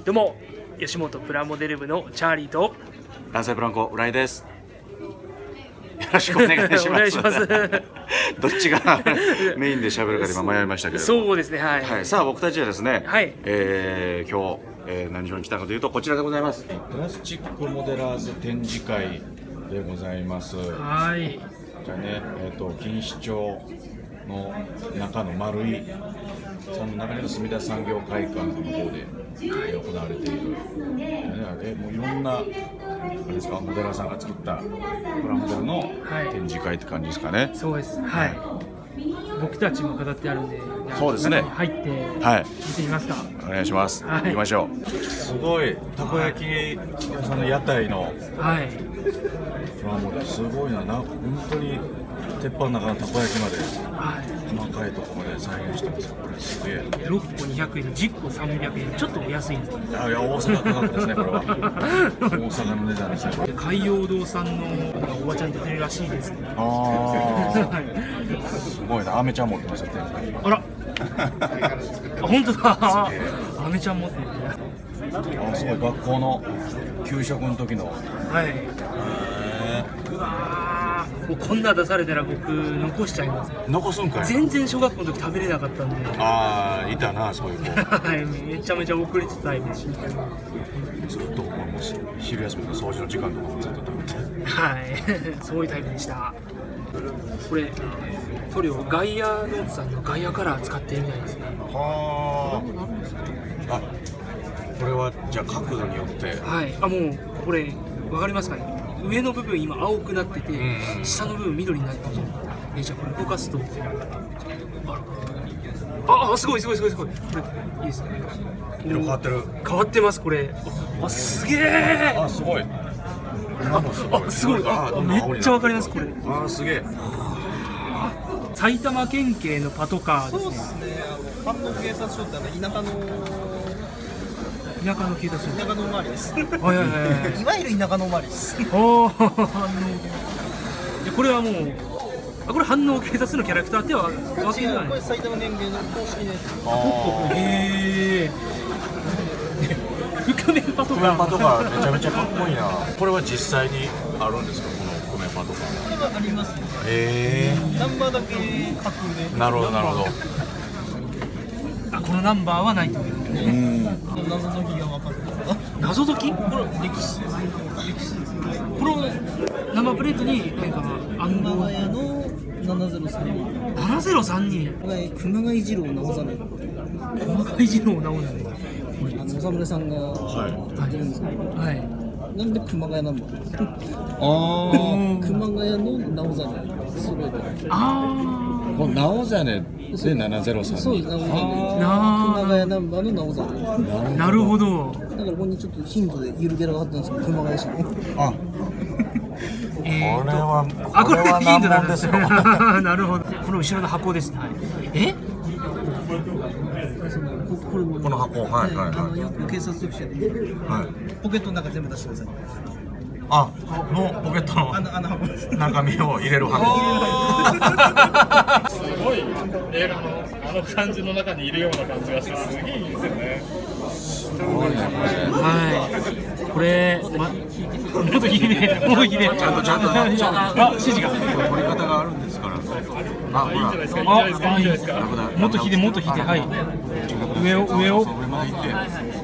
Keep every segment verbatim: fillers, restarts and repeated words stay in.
どうも吉本プラモデル部のチャーリーと男性ブランコ浦井です。よろしくお願いします。お願いします。どっちがメインで喋るかで今迷いましたけれども。 そうですね、はい、 はい、さあ僕たちはですね、はい、えー、今日、えー、何しに来たかというとこちらでございます。プラスチックモデラーズ展示会でございます。 はい。 じゃあね、えっと錦糸町の中の丸いその中に墨田産業会館の方で行われている、えもういろんなあれですか、モデラーさんが作ったプラモデルの展示会って感じですかね。 はい、そうです。はい。はい、僕たちも飾ってあるんで、 そうですね。 入って見てみますか。 お願いします。はい、行きましょう。すごいたこ焼き屋さんの屋台のはいプラモデルすごいな。な本当に鉄板の中のたこ焼きまで、はい、細かいところまで再現してます。これすげえ。 ろっこにひゃくえん、じゅっこさんびゃくえん、ちょっとお安いんです。 いやいや大阪価格ですねこれは。大阪の値段ですねこれ。 海洋堂さんのおばちゃん出てるらしいです。 ああ。すごいな。アメちゃん持ってますよ。 あら。あ本当だ。アメちゃん持ってる。 あすごい。学校の給食の時の。 はい。うわもうこんな出されたら僕残しちゃいます。 残すんかい。 全然小学校の時食べれなかったんで。 ああいたなそういう子。 はいめちゃめちゃ遅れてたタイプでした。 ずっともう昼休みの掃除の時間とかもずっと食べて。 はいそういうタイプでした。これ塗料ガイアノーツさんのガイアカラー使ってるみたいですね。はあ。あこれはじゃあ角度によって。 はいあもうこれわかりますかね。上の部分今青くなってて、うん、下の部分緑になってる。えじゃあこれ動かすとああすごいすごいすごいすごい。これいいですね。 色変わってる。 変わってますこれ。あすげえ。 あすごい。今もすごい。 あすごい。あめっちゃわかりますこれ。 あすげえ。 埼玉県警のパトカーですね。 そうですね。飯能警察署ってあの田舎の田舎の警察署。 田舎の周りです。 はいはいはい。 いわゆる田舎の周りです。 おお。これはもうあこれ飯能警察のキャラクターってはわけじゃない。 これ埼玉県警の公式のやつ。 あへえ。覆面パトカー。 覆面パトカーめちゃめちゃかっこいいな。これは実際にあるんですかこの覆面パトカー。 これはありますね。 へえ。 ナンバーだけ架空で。 なるほどなるほど。 あこのナンバーはないという。 うん。 謎解きが分かる。 謎解き？ これ歴史。歴史。 このナンバープレートになんか暗号。熊谷のななぜろさんに。 ななぜろさんに。 これ熊谷二郎直実。 熊谷二郎直実。 あのお侍さんがやってるんですけど。はい。なんで熊谷ナンバー？ああ。熊谷の直実。すごい。 ああ。 この直実でななぜろさん。 そうです。直実。熊谷ナンバーの直実。 なるほど。 だからここにちょっとヒントでゆるキャラがあったんですけど、熊谷市の。あ。 これはあこれはヒントなんですよ。なるほど。この後ろの箱ですね。え？ これこの箱はいはいあのよく警察局者でポケットの中全部出してください。 あのポケットの中身を入れる箱。 すごい映画のあの感じの中にいるような感じがしてすげえいいですよね。 すごいねこれ。 はい。これまもっと引いてもう引いて。 ちゃんとちゃんとあ指示が。 取り方があるんですから。あいいんじゃないですか。いいんじゃないですか。 もっと引いてもっと引いてはい。上を上を。 上まで行って。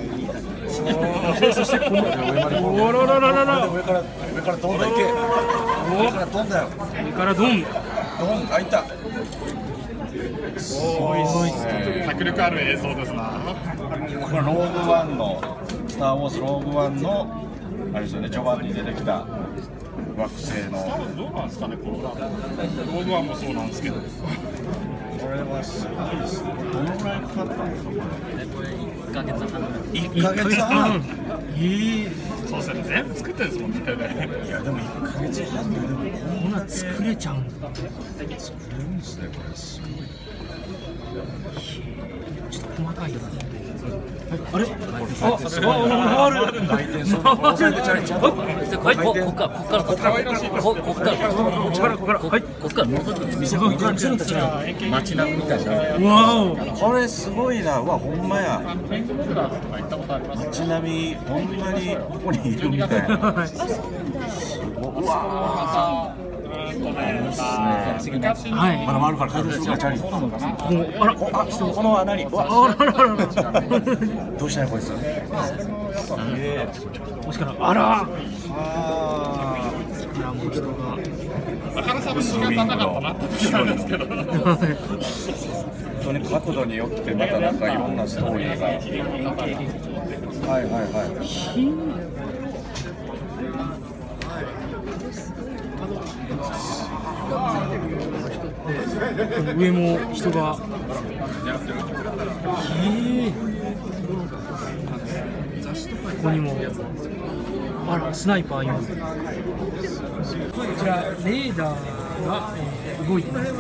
そしてこのおららららら上から上から飛んだいけ。上から飛んだよ。 上からドン。 ドン開いた。 すごいですね。迫力ある映像ですな。 これローグワンのスターウォーズローグワンのあれですよね。序盤に出てきた惑星の。 どうなんですかねこのローグワンもそうなんですけど。 これはすごいですね。どのぐらいかかったんですかこれ。 これいっかげつはん。 いっかげつはん。 ええ。 そうですね。全部作ってるんですもんね。 いやでもいっかげつはんででもこんな作れちゃうんだ。 作れるんですね、これすごい。 ちょっと細かいですね。あれ？あ、 あ、ある。回転する。押さえてチャリちゃんと。 はい、ここからここからここからここからここからここからはいここから覗く見せる見せるんたちが街並みみたいな。 わお。 これすごいな。うわ、ほんまや。街並みほんまにここにいるみたいな。うわ。 はい。 まだ回るから回転するからチャリ。 もうあら、 あ、この穴に。 あらあらあら。 どうしたんやこいつ。 もしかしたらあら。 ああ、もう人が。 なかなか時間なかったなって気なんですけど。 本当に角度によってまたなんかいろんなストーリーが。はいはいはい。 上も人が。へえ。ここにも。あら、スナイパーいます。こちらレーダーが、えー、動いてます。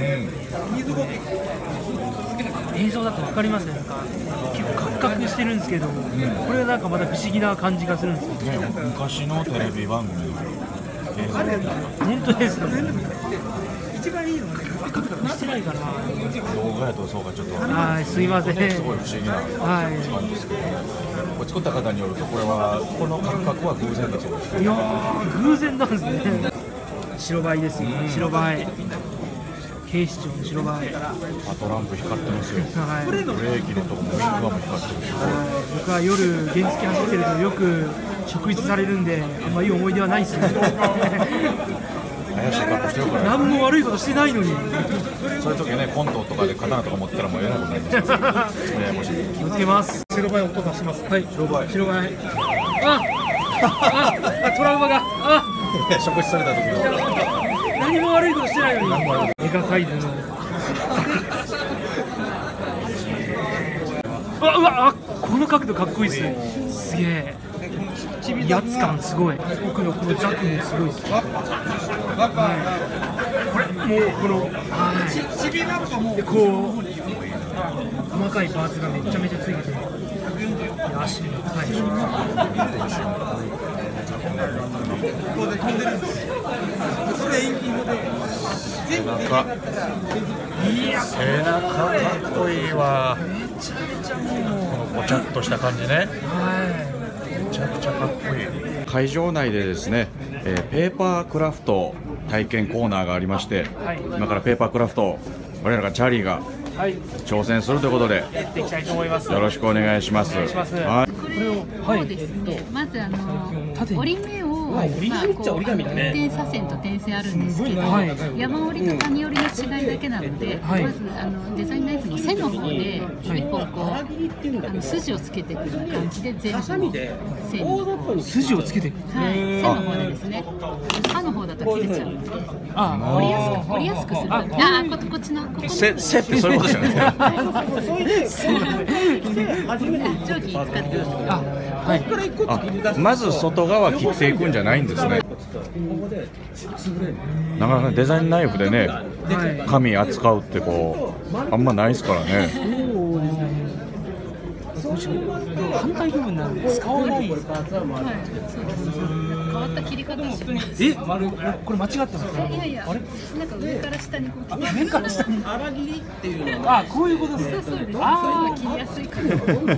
映像だと分かりますね。なんか結構カクカクしてるんですけど、うん、これはなんかまた不思議な感じがするんですよ。 ね、昔のテレビ番組の映像。 本当ですよね。一番いいのはカクカクしてないかな。 動画やとそうかちょっと。 はい、すいません。 すごい不思議な感じですけど。これ作った方によるとこれはこのカクカクは偶然だそうです。 いやー、偶然なんですね。白バイですよ。白バイ。警視庁の白バイ。 あ、トランプ光ってますよ。 はい。 ブレーキのとこもウィングガンも光ってるし。 僕は夜原付走ってるとよく職質されるんで、あんまいい思い出はないですね。 怪しい格好してるから。 何も悪いことしてないのに。 そういう時ね、コントとかで刀とか持ったらもうえらいことになりますから。ややこしい。 気をつけます。白バイ音出します。はい。白バイ。白バイ。あ、あ、あ、トラウマが。あ、 職質された時の。 何も悪いことしてないのに。メガサイズの。うわ、うわ、あ、この角度かっこいいですね。すげえ。威圧感すごい。奥のこのザクもすごいです。はい。これもうこの、はい。でこう細かいパーツがめちゃめちゃついてて、足も高いでしょ。 背中、背中かっこいいわ。このごちゃっとした感じね。めちゃくちゃかっこいい。会場内でですね、えー、ペーパークラフト体験コーナーがありまして、はい、今からペーパークラフト我らがチャーリーが挑戦するということで、 やっていきたいと思います。 よろしくお願いします。 お願いします。 はい。 これをそうですね。まずあの折り目をまあこう点左線と点線あるんですけど、山折りと谷折りの違いだけなので、まずあのデザインナイフの背の方で一本こうあの筋をつけていくような感じで全部の線に筋をつけていく。 はい。背の方でですね。刃の方だと切れちゃうので、あ折りやすく折りやすくする。ああここっちのここの背背ってそういうことですよね。 定規使ってください。 あ、はい。 あ、まず外側切っていくんじゃないんですね。なかなかデザインナイフでね、紙扱うってこうあんまないですからね。 反対部分なんで使わない。 はい、そうです。変わった切り方します。 え、これ間違ってますか？ いやいや、あれなんか上から下にこう上から下に荒切りっていうの。あ、こういうことですね。 そうそうです。ああ、切りやすいから。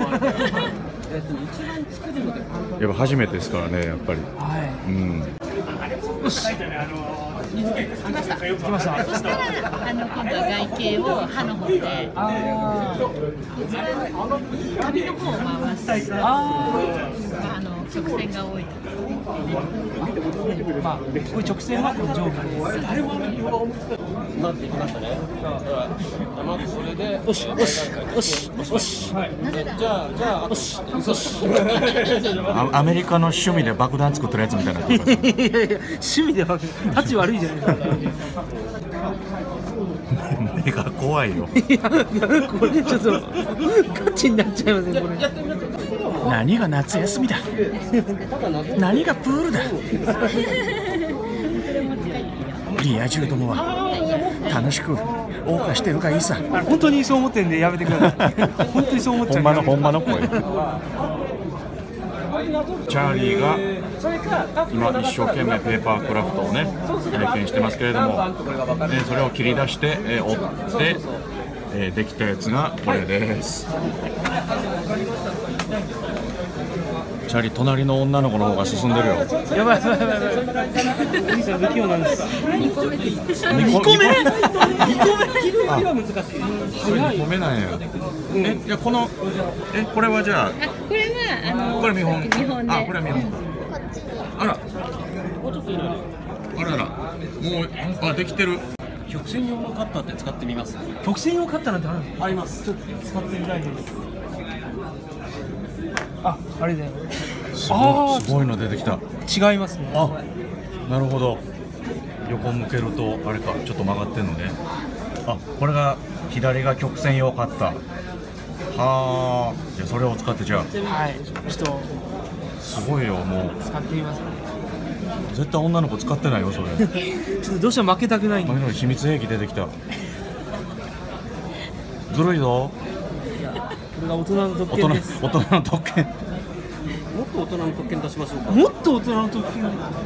やっぱ初めてですからね、やっぱり。 はい。 うん。 よし。 来ました。 来ました。 そしたらあの今度は外形を刃の方で、 ああ。 紙の方を回して、 ああの直線が多いとか。 まあ、こういう直線はこの上下です。 なっていきましたね。まずそれで、 よし、よし、よし、よし。 じゃあ、じゃあ、よし、よし。 アメリカの趣味で爆弾作ってるやつみたいな。いやいや、趣味で爆弾、タチ悪いじゃないですか。 目が怖いよ。 いや、これちょっとガチになっちゃいますね、これ。 何が夏休みだ。何がプールだ。 リア充どもは楽しく謳歌してるがいいさ。 本当にそう思ってんでやめてください。本当にそう思っちゃう。 ほんまのほんまの声。チャーリーが今一生懸命ペーパークラフトをね体験してますけれども、えそれを切り出して、え折って、えー、できたやつがこれです。チャーリー、隣の女の子の方が進んでるよ。 やばいやばいやばいやばい。お兄さん不器用なんです。 にこめにこめにこめそれにこめなんや。え、じゃこのえこれはじゃあこれはあのこれ見本。 見本で。 あ、これは見本。あら。あらら。もうあできてる。 曲線用のカッターって使ってみます？ 曲線用カッターなんてあるの？ あります。 ちょっと使ってみたいです。あ、あれだよ。 すごい、すごいの出てきた。 違いますね。 あ、なるほど。横向けるとあれか、ちょっと曲がってんのね。あ、これが左が曲線用カッター。はあ、じゃあそれを使ってじゃあ。 はい、ちょっとすごいよ、もう。 使ってみますね。 絶対女の子使ってないよそれ。 ちょっとどうしても負けたくないんで。 前の秘密兵器出てきた。ずるいぞ。 これが大人の特大人権です。 大人の特権。 もっと大人の特権出しましょうか。 もっと大人の特権。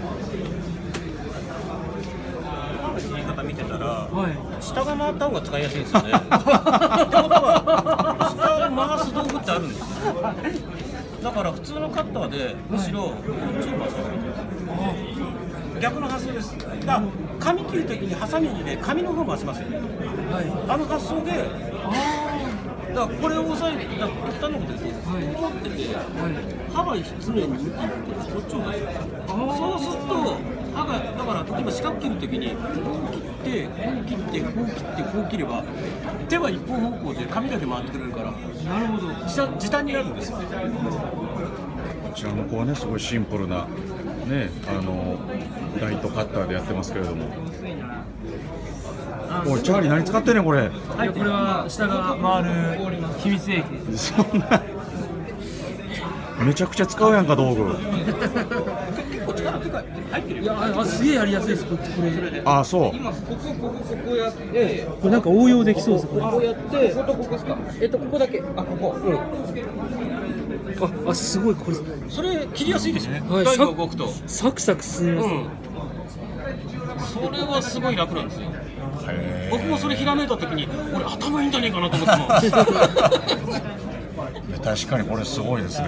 言い方見てたら、 はい。 下が回った方が使いやすいですよね。ってことは下を回す道具ってあるんですよ。だから普通のカッターでむしろこっちを回す。逆の発想です。だから紙切るときにハサミにね紙の方回しますよね。 はい。 あの発想で。 あだからこれを押さえて、だから極端なことですね、 はいこう持ってて、 あ。はい。 歯が常に向きにこっちを出す。そうすると、歯が、だから例えば四角切るときに、こう切って、こう切って、こう切って、こう切れば、手は一方方向で髪だけ回ってくれるから、 なるほど。 時短時短になるんですよ。 こちらの子はねすごいシンプルなねあのライトカッターでやってますけれども。おいチャーリー何使ってんねんこれ。 はい、これは下が回る秘密兵器です。 そんなめちゃくちゃ使うやんか道具。 結構力とか入ってるよ。 いや、あ、すげえやりやすいです。こっちこれ。 あ、そう。 今ここここここやって、 これなんか応用できそうです。これ。 ここやって、こことここですか。えっとここだけ。あ、ここ。うん。 あ、あ、すごいこれ。 それ切りやすいですね。 はい台が動くと。 サクサク進みます。 うん。それはすごい楽なんですよ。僕もそれひらめいたときに、俺頭いいんじゃねえかなと思っても。 確かにこれすごいですね。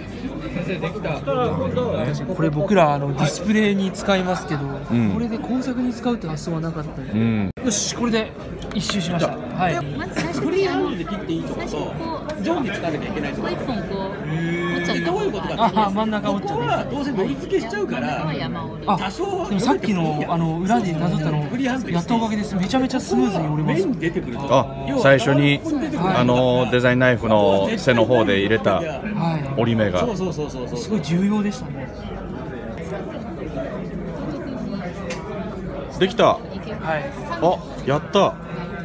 これ僕らあのディスプレイに使いますけど、 んこれで工作に使うって発想はなかったんで、 うん。 よし、これで一周しました。はい。 まず最初フリーハにあのンドで切っていいとこ最初にと、 こう上下使わなきゃいけないとここう一本こう折っちゃったどういうことかってあ、真ん中こ折っちゃっこはどうせのり付けしちゃうか真ん中はら、 山折り。 た。あ、 多少でもさっきのあの裏でなぞったのフリーハンドでやったおかげです。めちゃめちゃスムーズに折れます面。に出てくると、 あ、最初にあのデザインナイフの背の方で入れたは折り目が。 そうそうそうそうそう。 い。すごい重要でしたね。 できた。 はい。 あ、やった。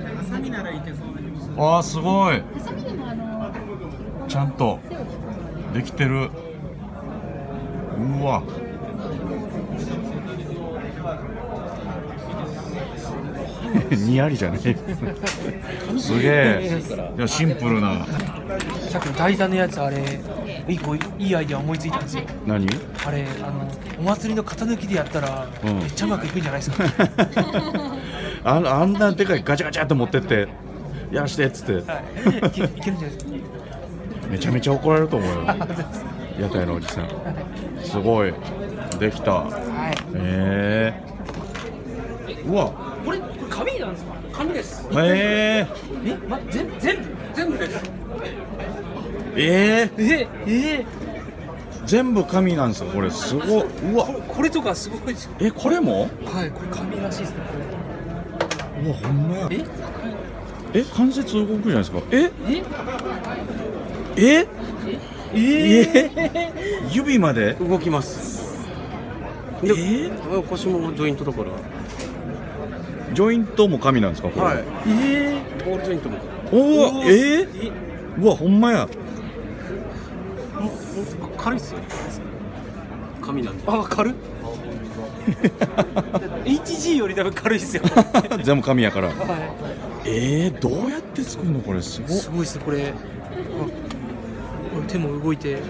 あーすごい。 ハサミでもあのちゃんとできてる。うわ。にやりじゃねえ。すげえ。いやシンプルな。 さっきの台座のやつ、あれ一個いいアイデア思いついたんですよ。 何？ あれあのお祭りの型抜きでやったら、 うんめっちゃうまくいくんじゃないですか。 あのあんなでかいガチャガチャって持ってってやらしてっつってはい。いけいけるんじゃないですか。 めちゃめちゃ怒られると思うよ。屋台のおじさん。すごいできた。 はい。 ええー。うわ。 これこれ紙なんですか。 紙です。 えええ、ま、全全部全部です。 ええええ全部紙なんですよこれ。すごい。うわ。 これこれとかすごいです。 えこれも？ はい、これ紙らしいですね。 うわほんまや。 ええ関節動くじゃないですか。えええええ指まで。 動きます。 えー、 腰もジョイントだから。 ジョイントも紙なんですかこれ。 はい。 えボールジョイントも。 おおえー、うわほんまや。 軽いっすよ。紙なんで。 あ、軽っ。 エイチジー より多分軽いですよ。 全部紙やから。 はえー、どうやって作るのこれすごい。 い。 すごいですこれ。あこれ手も動いて。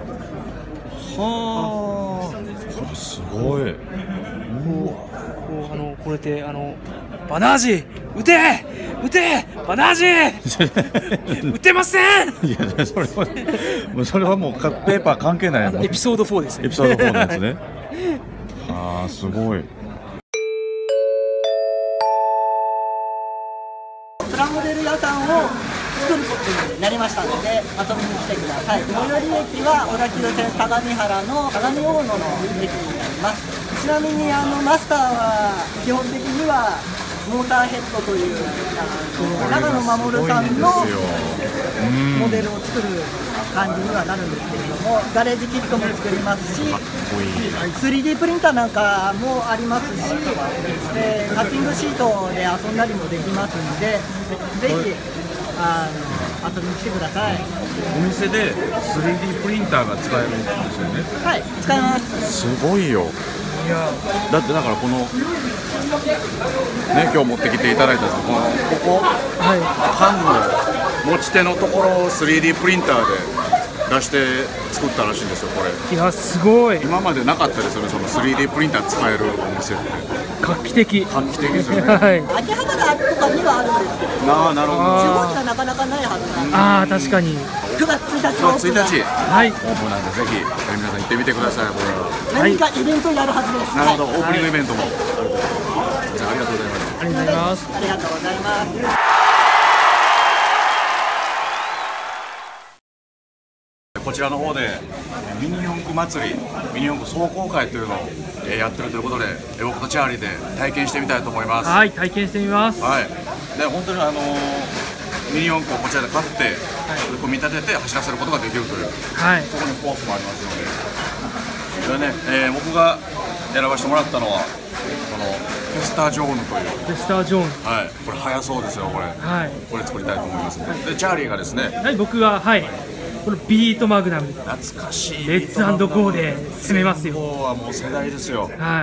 はあ。すごい。 こうこうあのこれであのバナージ撃て撃てバナージ撃てません。 いやそれはもうそれはもうペーパー関係ないやん。 エピソードフォーです。 エピソードフォーのやつね。ああすごい。 プラモデル屋さんを作ることになりましたので遊びに来てください。最寄り駅は小田急線相模原の相模大野の駅になります。ちなみにあのマスターは基本的にはモーターヘッドという長野守さんのモデルを作る感じにはなるんですけれども、ガレージキットも作りますし、スリーディー プリンターなんかもありますし、えー、カッティングシートで遊んだりもできますので、ぜひあの遊びに来てください。 お店で スリーディー プリンターが使えるんですよね。 はい、使えます。 すごいよ。だってだからこのね今日持ってきていただいたこのここ、はい、缶の持ち手のところを スリーディー プリンターで出して作ったらしいんですよこれ。 いやすごい。 今までなかったですよねその スリーディー プリンター使えるお店って。 画期的。 画期的ですよね。 はい。 秋葉原とかにはあるんですけど、 ああなるほど。 地方にはなかなかないはずなんで。 ああ確かに。 くがつついたちオープン。 ついたち。 はい。 オープンなんでぜひ皆さん行ってみてください。これ何かイベントやるはずです。 なるほど、オープニングイベントもあるということで、じゃあありがとうございます。 ありがとうございます。 ありがとうございます。 こちらの方でミニ四駆祭り、ミニ四駆壮行会というのをやってるということで、僕とチャーリーで体験してみたいと思います。 はい、体験してみます。 はい。で本当にあのミニ四駆をこちらで買って、はい、組み立てて走らせることができるという、はい、そこにコースもありますので、でね、えー、僕が選ばせてもらったのはこのフェスタジョーヌという。 フェスタジョーヌ。 はい。これ速そうですよこれ。はい。これ作りたいと思いますので、でチャーリーがですね。 はい、僕ははい。このビートマグナムです。 懐かしい。 レッツ&ゴーで攻めますよ。 ゴーはもう世代ですよ。はい。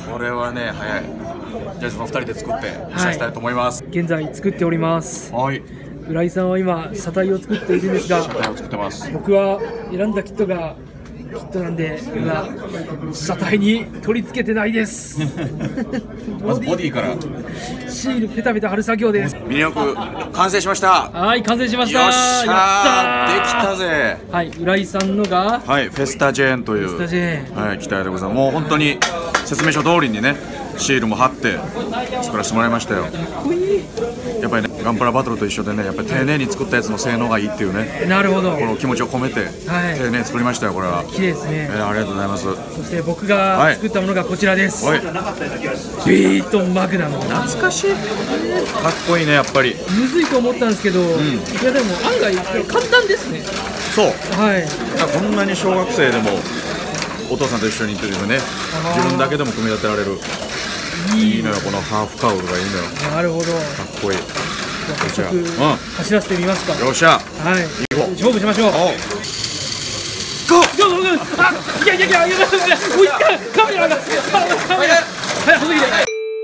これはね早い。じゃあそのふたりで作って走らせたいと思います。 はい、現在作っております。 はい。 浦井さんは今車体を作っているんですが、 車体を作ってます。 僕は選んだキットがキットなんで今車体に取り付けてないです。 まずボディからシールペタペタ貼る作業です。 ミニ四駆完成しました。 はい、完成しました。 よっしゃー、できたぜ。 はい、浦井さんのがはいフェスタジェーンというフェスタジェーン、 はい、機体でございます。もう本当に説明書通りにねシールも貼って作らせてもらいましたよ。やっぱりねガンプラバトルと一緒でねやっぱり丁寧に作ったやつの性能がいいっていうね。 なるほど。この気持ちを込めて、はい、丁寧に作りましたよこれは。 綺麗ですね。 えー、ありがとうございます。 そして僕が作ったものがこちらです。 はい、 ビートマグナム。 懐かしい。かっこいいねやっぱり。 むずいと思ったんですけど、うん、いやでも案外簡単ですね。 そう。 はい。 こんなに小学生でもお父さんと一緒にというね自分だけでも組み立てられる。いいのよこのハーフカウルがいいのよ。 なるほど。かっこいい。 早速、うん、走らせてみますか。 よっしゃ。 はい。勝負しましょう。ゴー。あ、いやいやいやいや、追いつかない。カメラが。カメラ。はい、細切れ。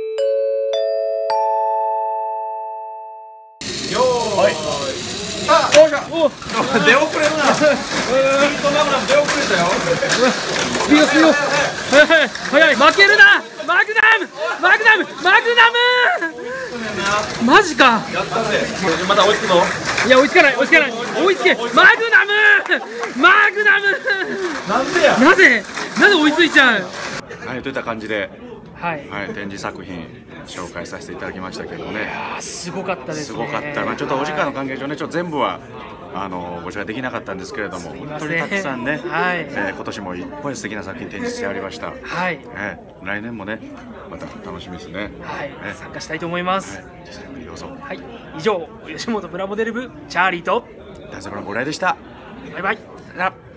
よーい。あ、おじゃ。お。出遅れるな。ビートマグナム出遅れたよ。 スピードスピード。はい早い。負けるな。マグナムマグナムマグナムマジか。 やったぜ。また追いつくぞ。 いや追いつかない追いつかない追いつけ。マグナムマグナムなんでや。 なぜなぜ追いついちゃう。 はいといった感じで、 はい、 はい、展示作品紹介させていただきましたけどね。 いやーすごかったですね。 すごかった。まあちょっとお時間の関係上ねちょっと全部はあのご紹介できなかったんですけれども、本当にたくさんね、はい、えー、今年もいっぱい素敵な作品展示してありました。はい、えー、来年もねまた楽しみですね。 はい、ね、参加したいと思います。はい、 じゃあどうぞ。 はい、以上吉本プラモデル部チャーリーと男性ブランコ浦井でした。 バイバイ。